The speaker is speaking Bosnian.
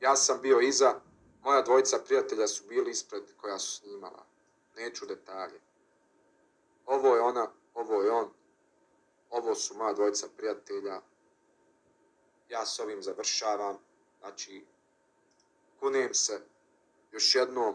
Ja sam bio iza, moja dvojica prijatelja su bili ispred koja su snimala. Neću detalje. Ovo je ona, ovo je on. Ovo su moja dvojica prijatelja. Ja s ovim završavam. Znači, kunem se još jednom